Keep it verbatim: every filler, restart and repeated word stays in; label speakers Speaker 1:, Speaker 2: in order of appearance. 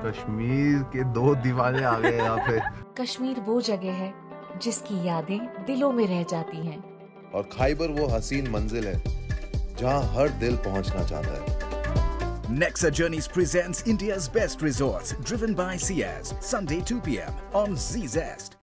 Speaker 1: कश्मीर के दो दीवाने आ गए यहाँ पे।
Speaker 2: कश्मीर वो जगह है जिसकी यादें दिलों में रह जाती हैं।
Speaker 3: और खैबर वो हसीन मंजिल है जहाँ हर दिल पहुँचना चाहता है।
Speaker 4: Nexa Journeys presents India's best resorts, driven by Ciaz, Sunday two p m on Z Zest.